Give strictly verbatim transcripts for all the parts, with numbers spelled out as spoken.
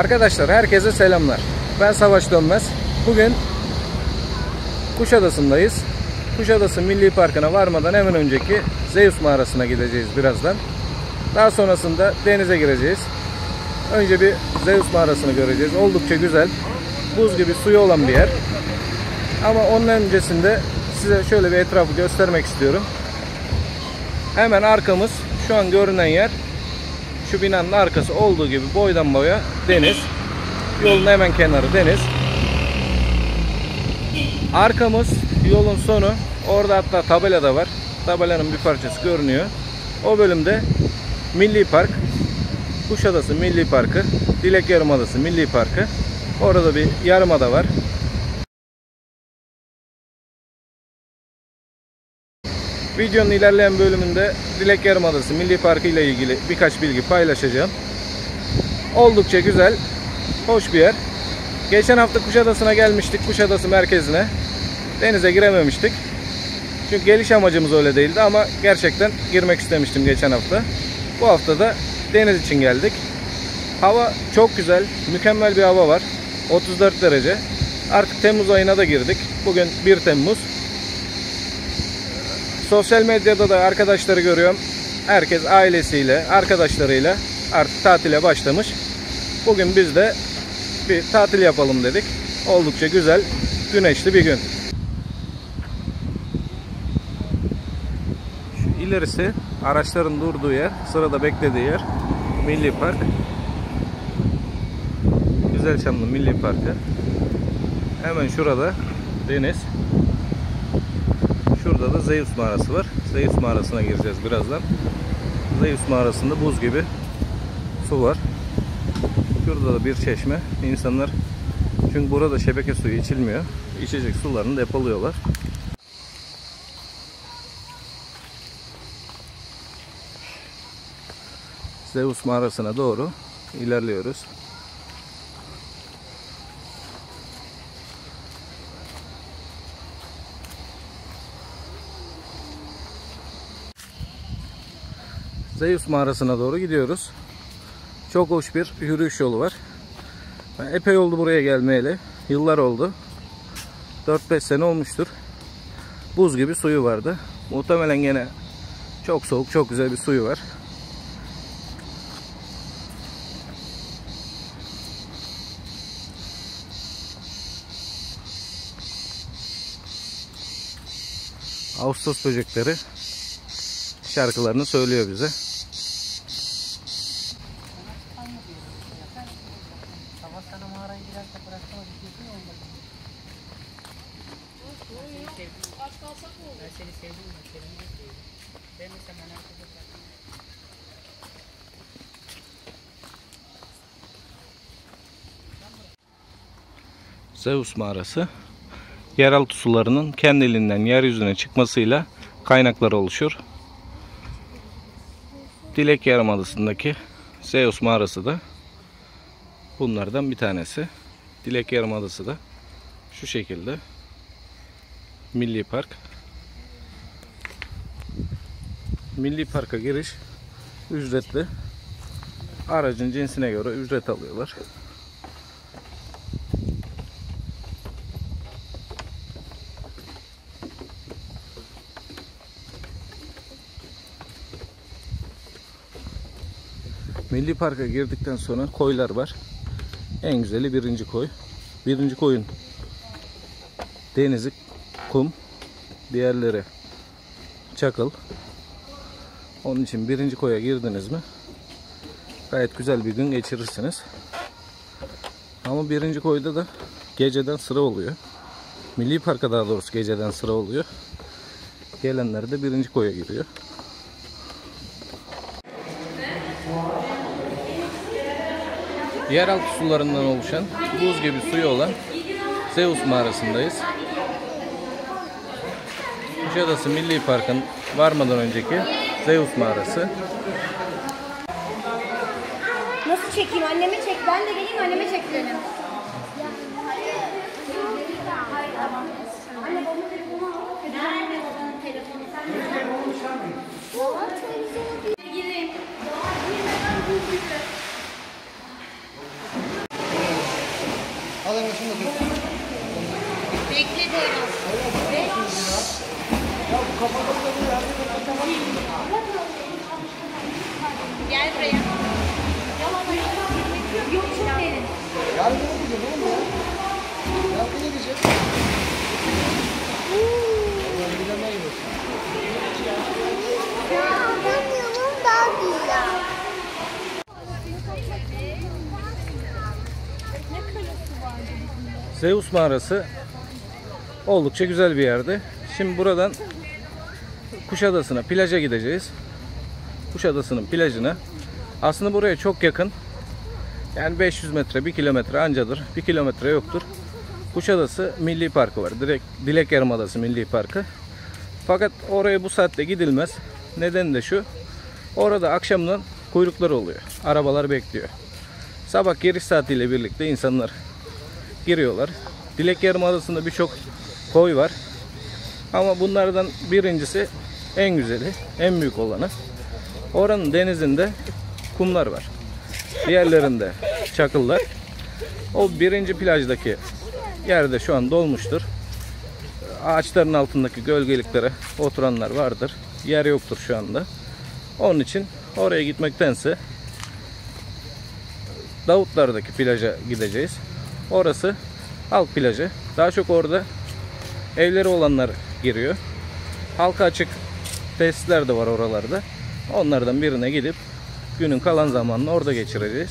Arkadaşlar herkese selamlar. Ben Savaş Dönmez. Bugün Kuşadası'ndayız. Kuşadası Milli Parkı'na varmadan hemen önceki Zeus mağarasına gideceğiz birazdan. Daha sonrasında denize gireceğiz. Önce bir Zeus mağarasını göreceğiz. Oldukça güzel. Buz gibi suyu olan bir yer. Ama onun öncesinde size şöyle bir etrafı göstermek istiyorum. Hemen arkamız, şu an görünen yer, şu binanın arkası olduğu gibi boydan boya deniz. Yolun hemen kenarı deniz. Arkamız yolun sonu. Orada hatta tabela da var. Tabelanın bir parçası görünüyor. O bölümde Milli Park, Kuşadası Milli Parkı, Dilek Yarımadası Milli Parkı. Orada bir yarımada var. Videonun ilerleyen bölümünde Dilek Yarımadası Milli Parkı ile ilgili birkaç bilgi paylaşacağım. Oldukça güzel, hoş bir yer. Geçen hafta Kuşadası'na gelmiştik, Kuşadası merkezine. Denize girememiştik. Çünkü geliş amacımız öyle değildi ama gerçekten girmek istemiştim geçen hafta. Bu hafta da deniz için geldik. Hava çok güzel, mükemmel bir hava var. otuz dört derece. Artık Temmuz ayına da girdik. Bugün bir Temmuz. Sosyal medyada da arkadaşları görüyorum. Herkes ailesiyle, arkadaşlarıyla artık tatile başlamış. Bugün biz de bir tatil yapalım dedik. Oldukça güzel, güneşli bir gün. Şu ilerisi araçların durduğu yer, sırada beklediği yer Milli Park. Güzelçamlı Milli Parkı. Hemen şurada deniz. Şurada da Zeus mağarası var. Zeus mağarasına gireceğiz birazdan. Zeus mağarasında buz gibi su var. Şurada da bir çeşme. İnsanlar, çünkü burada şebeke suyu içilmiyor, İçecek sularını depoluyorlar. Zeus mağarasına doğru ilerliyoruz. Zeus mağarasına doğru gidiyoruz. Çok hoş bir yürüyüş yolu var. Ben epey oldu buraya gelmeyeli. Yıllar oldu. dört beş sene olmuştur. Buz gibi suyu vardı. Muhtemelen gene çok soğuk, çok güzel bir suyu var. Ağustos böcekleri şarkılarını söylüyor bize. Zeus mağarası, yeraltı sularının kendiliğinden yeryüzüne çıkmasıyla kaynakları oluşur. Dilek Yarımadası'ndaki Zeus mağarası da bunlardan bir tanesi. Dilek Yarımadası da şu şekilde. Milli Park. Milli Park'a giriş ücretli. Aracın cinsine göre ücret alıyorlar. Milli Park'a girdikten sonra koylar var. En güzeli birinci koy. Birinci koyun denizi kum, diğerleri çakıl. Onun için birinci koya girdiniz mi gayet güzel bir gün geçirirsiniz. Ama birinci koyda da geceden sıra oluyor. Milli Park'a daha doğrusu geceden sıra oluyor. Gelenler de birinci koya giriyor. Yeraltı sularından oluşan buz gibi suyu olan Zeus mağarasındayız. Kuşadası Milli Park'ın varmadan önceki Zeus mağarası. Nasıl çekeyim? Annemi çek. Ben de geleyim, anneme çek benim. Anne babamın telefonu al. Nerede babanın telefonu? Sen de telefonu çalmıyor. Gireyim. Bekle Devran. Gel buraya. Yok çok derin. Yarın ne gideceğiz oğlum ya? Yarın ne gideceğiz? Yarın gidemeyiz. Ya anlamıyorum daha güzel. Zeus mağarası oldukça güzel bir yerdi. Şimdi buradan Kuşadası'na, plaja gideceğiz. Kuşadası'nın plajına. Aslında buraya çok yakın. Yani beş yüz metre, bir kilometre ancadır. bir kilometre yoktur. Kuşadası Milli Parkı var. Direkt Dilek Yarımadası Milli Parkı. Fakat oraya bu saatte gidilmez. Nedeni de şu. Orada akşamdan kuyruklar oluyor. Arabalar bekliyor. Sabah giriş saatiyle birlikte insanlar giriyorlar. Dilek Yarımadası'nda birçok koy var. Ama bunlardan birincisi en güzeli, en büyük olanı. Oranın denizinde kumlar var. Diğerlerinde çakıllar. O birinci plajdaki yerde şu an dolmuştur. Ağaçların altındaki gölgeliklere oturanlar vardır. Yer yoktur şu anda. Onun için oraya gitmektense Davutlar'daki plaja gideceğiz. Orası halk plajı. Daha çok orada evleri olanlar giriyor. Halka açık tesisler de var oralarda. Onlardan birine gidip günün kalan zamanını orada geçireceğiz.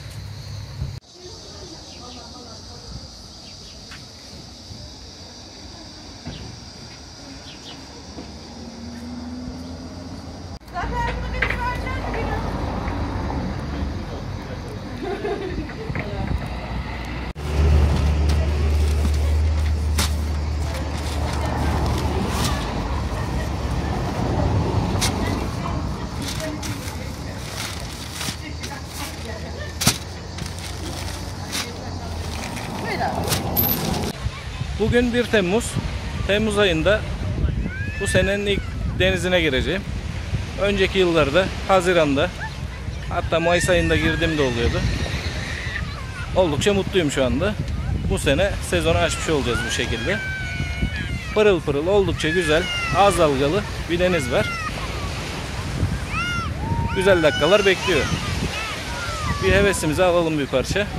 Bugün bir Temmuz. Temmuz ayında bu senenin ilk denizine gireceğim. Önceki yıllarda Haziran'da, hatta Mayıs ayında girdiğim de oluyordu. Oldukça mutluyum şu anda. Bu sene sezonu açmış olacağız bu şekilde. Pırıl pırıl, oldukça güzel, az dalgalı bir deniz var. Güzel dakikalar bekliyor. Bir hevesimizi alalım bir parça.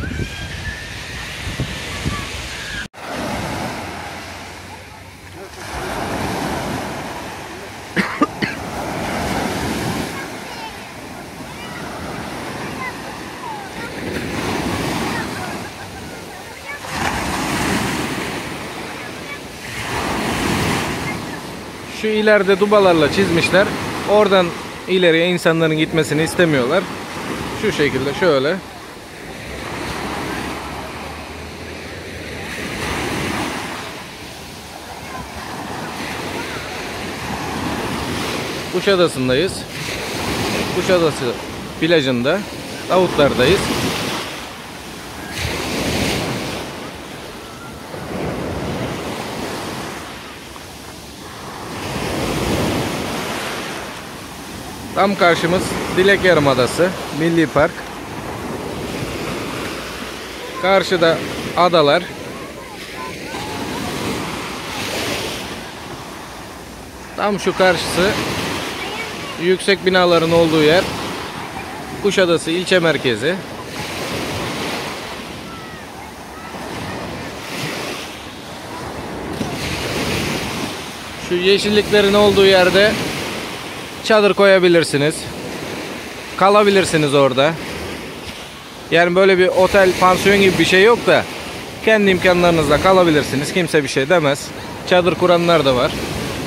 Şu ileride dubalarla çizmişler. Oradan ileriye insanların gitmesini istemiyorlar. Şu şekilde şöyle. Kuşadası'ndayız. Kuşadası plajında, Davutlar'dayız. Tam karşımız Dilek Yarımadası Milli Park. Karşıda adalar. Tam şu karşısı yüksek binaların olduğu yer. Kuşadası ilçe merkezi. Şu yeşilliklerin olduğu yerde çadır koyabilirsiniz. Kalabilirsiniz orada. Yani böyle bir otel, pansiyon gibi bir şey yok da kendi imkanlarınızla kalabilirsiniz. Kimse bir şey demez. Çadır kuranlar da var.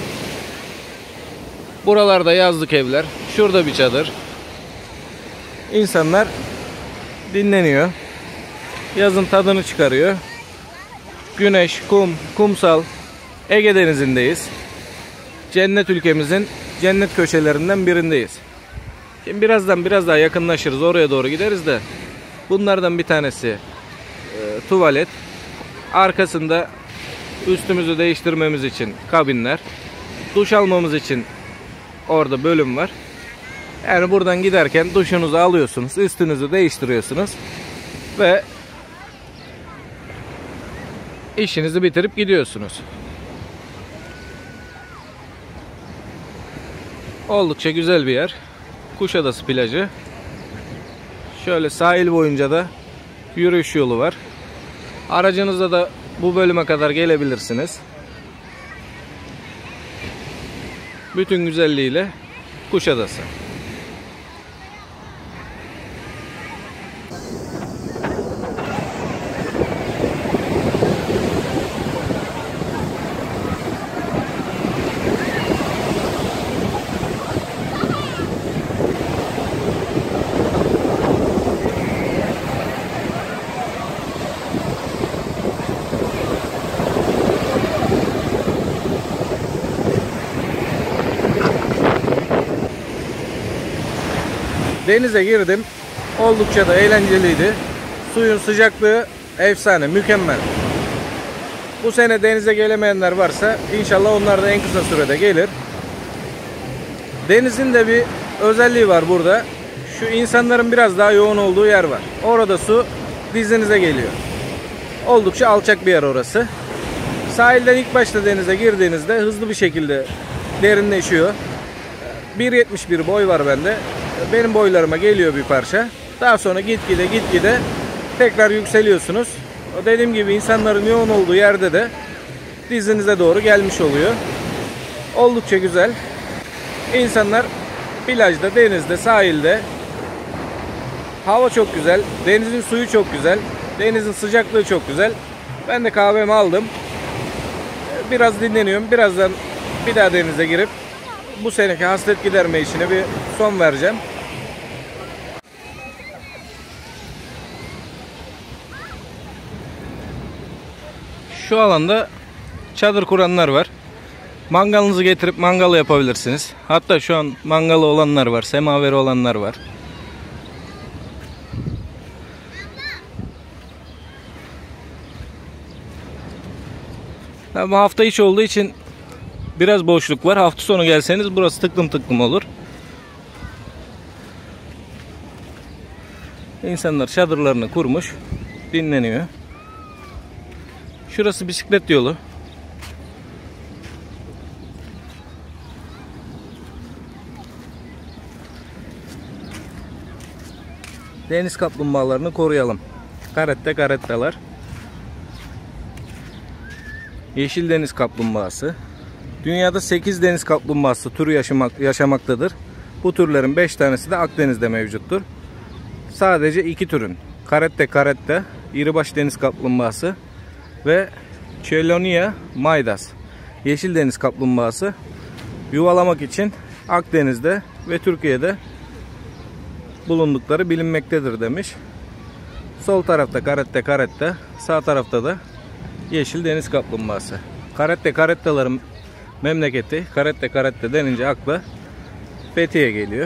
Buralarda yazlık evler. Şurada bir çadır. İnsanlar dinleniyor. Yazın tadını çıkarıyor. Güneş, kum, kumsal. Ege Denizi'ndeyiz. Cennet ülkemizin cennet köşelerinden birindeyiz. Şimdi birazdan biraz daha yakınlaşırız. Oraya doğru gideriz de. Bunlardan bir tanesi e, tuvalet. Arkasında üstümüzü değiştirmemiz için kabinler. Duş almamız için orada bölüm var. Yani buradan giderken duşunuzu alıyorsunuz. Üstünüzü değiştiriyorsunuz. Ve işinizi bitirip gidiyorsunuz. Oldukça güzel bir yer. Kuşadası plajı. Şöyle sahil boyunca da yürüyüş yolu var. Aracınızla da bu bölüme kadar gelebilirsiniz. Bütün güzelliğiyle Kuşadası. Denize girdim. Oldukça da eğlenceliydi. Suyun sıcaklığı efsane, mükemmel. Bu sene denize gelemeyenler varsa inşallah onlar da en kısa sürede gelir. Denizin de bir özelliği var burada. Şu insanların biraz daha yoğun olduğu yer var. Orada su dizinize geliyor. Oldukça alçak bir yer orası. Sahilden ilk başta denize girdiğinizde hızlı bir şekilde derinleşiyor. bir yetmiş bir boy var bende. Benim boylarıma geliyor bir parça. Daha sonra gitgide gitgide tekrar yükseliyorsunuz. O dediğim gibi insanların yoğun olduğu yerde de dizinize doğru gelmiş oluyor. Oldukça güzel. İnsanlar plajda, denizde, sahilde. Hava çok güzel. Denizin suyu çok güzel. Denizin sıcaklığı çok güzel. Ben de kahvemi aldım. Biraz dinleniyorum. Birazdan bir daha denize girip bu seneki hasret giderme işine bir son vereceğim. Şu alanda çadır kuranlar var. Mangalınızı getirip mangal yapabilirsiniz. Hatta şu an mangalı olanlar var, semaveri olanlar var. Bu hafta içi olduğu için biraz boşluk var. Hafta sonu gelseniz burası tıklım tıklım olur. İnsanlar çadırlarını kurmuş, dinleniyor. Şurası bisiklet yolu. Deniz kaplumbağalarını koruyalım. Karette karettalar. Yeşil deniz kaplumbağası. Dünyada sekiz deniz kaplumbağası türü yaşamak, yaşamaktadır. Bu türlerin beş tanesi de Akdeniz'de mevcuttur. Sadece iki türün, karette karette, iribaş deniz kaplumbağası ve Chelonia maidas, yeşil deniz kaplumbağası yuvalamak için Akdeniz'de ve Türkiye'de bulundukları bilinmektedir demiş. Sol tarafta karette karette, sağ tarafta da yeşil deniz kaplumbağası. Karette karettaların memleketi, karette karette denince akla Fethiye geliyor.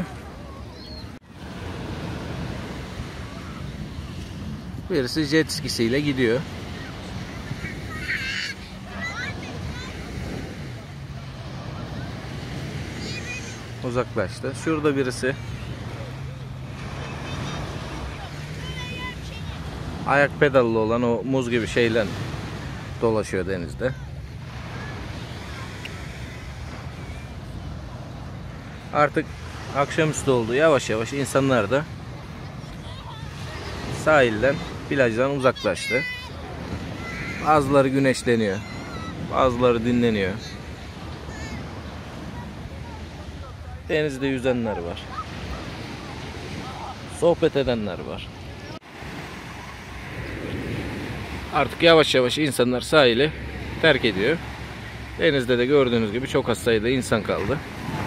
Birisi jet skisiyle gidiyor. Uzaklaştı. Şurada birisi ayak pedallı olan o muz gibi şeyle dolaşıyor denizde. Artık akşamüstü oldu. Yavaş yavaş insanlar da sahilden, plajdan uzaklaştı. Bazıları güneşleniyor. Bazıları dinleniyor. Denizde yüzenler var. Sohbet edenler var. Artık yavaş yavaş insanlar sahili terk ediyor. Denizde de gördüğünüz gibi çok az sayıda insan kaldı.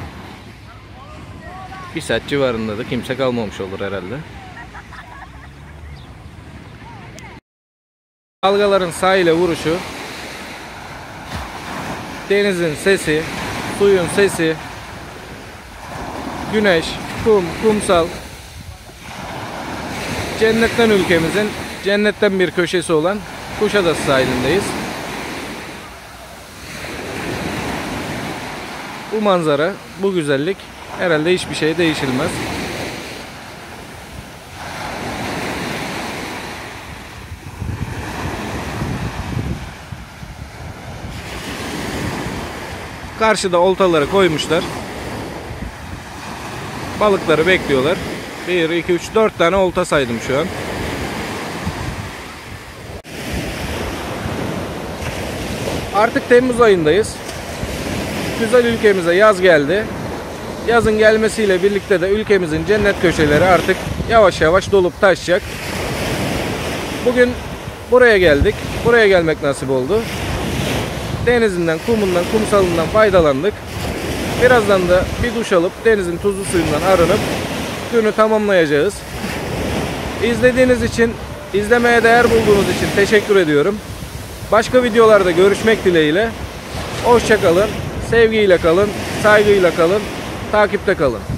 Bir saat civarında da kimse kalmamış olur herhalde. Dalgaların sahile vuruşu, denizin sesi, suyun sesi, güneş, kum, kumsal, cennetten ülkemizin cennetten bir köşesi olan Kuşadası sahilindeyiz. Bu manzara, bu güzellik herhalde hiçbir şey değişilmez. Karşıda oltaları koymuşlar. Balıkları bekliyorlar. bir, iki, üç, dört tane olta saydım şu an. Artık Temmuz ayındayız. Güzel ülkemize yaz geldi. Yazın gelmesiyle birlikte de ülkemizin cennet köşeleri artık yavaş yavaş dolup taşacak. Bugün buraya geldik. Buraya gelmek nasip oldu. Denizinden, kumundan, kumsalından faydalandık. Birazdan da bir duş alıp denizin tuzlu suyundan arınıp günü tamamlayacağız. İzlediğiniz için, izlemeye değer bulduğunuz için teşekkür ediyorum. Başka videolarda görüşmek dileğiyle. Hoşça kalın, sevgiyle kalın, saygıyla kalın, takipte kalın.